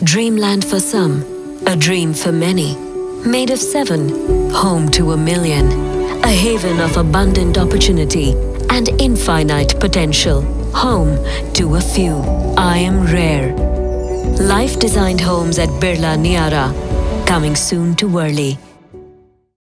Dreamland for some, a dream for many. Made of 7, home to 1,000,000. A haven of abundant opportunity and infinite potential. Home to a few. I am rare. Life Designed homes at Birla Niyaara. Coming soon to Worli.